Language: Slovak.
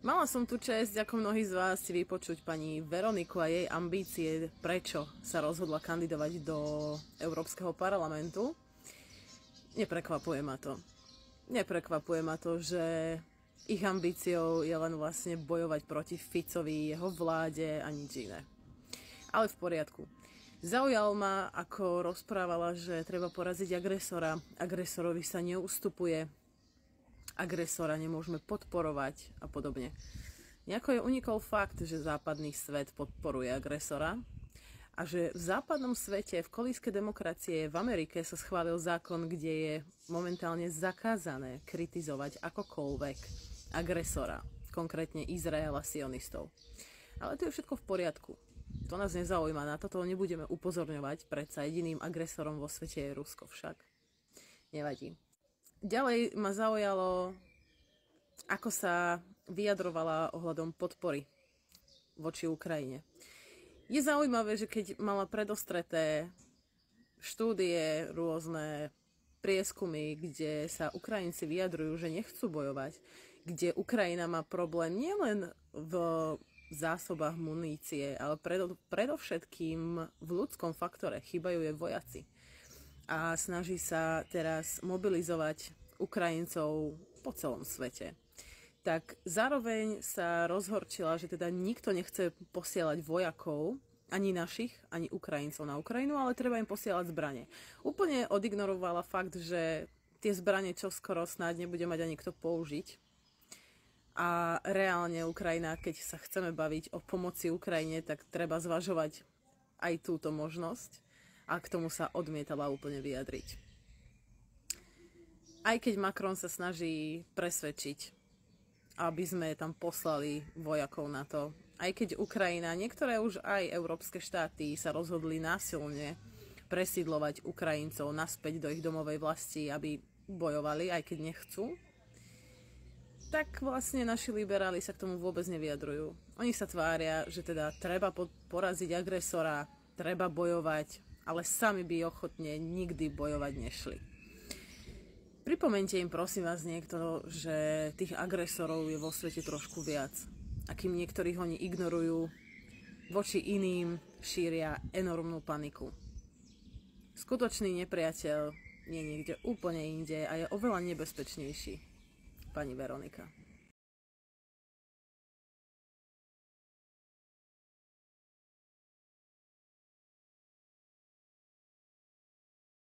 Mala som tu česť, ako mnohí z vás, si vypočuť pani Veroniku a jej ambície, prečo sa rozhodla kandidovať do Európskeho parlamentu. Neprekvapuje ma to. Neprekvapuje ma to, že ich ambíciou je len vlastne bojovať proti Ficovi, jeho vláde a nič iné. Ale v poriadku. Zaujalo ma, ako rozprávala, že treba poraziť agresora. Agresorovi sa neustupuje. Agresora nemôžeme podporovať a podobne. Nejako je unikol fakt, že západný svet podporuje agresora a že v západnom svete, v kolíske demokracie v Amerike sa schválil zákon, kde je momentálne zakázané kritizovať akokoľvek agresora, konkrétne Izraela, sionistov. Ale to je všetko v poriadku. To nás nezaujíma, na toto nebudeme upozorňovať, predsa jediným agresorom vo svete je Rusko však. Nevadí. Ďalej ma zaujalo, ako sa vyjadrovala ohľadom podpory voči Ukrajine. Je zaujímavé, že keď mala predostreté štúdie, rôzne prieskumy, kde sa Ukrajinci vyjadrujú, že nechcú bojovať, kde Ukrajina má problém nielen v zásobách munície, ale predovšetkým v ľudskom faktore, chýbajú jej vojaci. A snaží sa teraz mobilizovať Ukrajincov po celom svete. Tak zároveň sa rozhorčila, že teda nikto nechce posielať vojakov, ani našich, ani Ukrajincov na Ukrajinu, ale treba im posielať zbrane. Úplne odignorovala fakt, že tie zbrane čoskoro snáď nebude mať ani kto použiť. A reálne Ukrajina, keď sa chceme baviť o pomoci Ukrajine, tak treba zvažovať aj túto možnosť. A k tomu sa odmietala úplne vyjadriť. Aj keď Macron sa snaží presvedčiť, aby sme tam poslali vojakov na to, aj keď Ukrajina, niektoré už aj európske štáty sa rozhodli násilne presídlovať Ukrajincov naspäť do ich domovej vlasti, aby bojovali, aj keď nechcú, tak vlastne naši liberáli sa k tomu vôbec nevyjadrujú. Oni sa tvária, že teda treba poraziť agresora, treba bojovať, ale sami by ochotne nikdy bojovať nešli. Pripomeňte im prosím vás niekto, že tých agresorov je vo svete trošku viac. A kým niektorých oni ignorujú, voči iným šíria enormnú paniku. Skutočný nepriateľ je niekde úplne inde a je oveľa nebezpečnejší. Pani Veronika.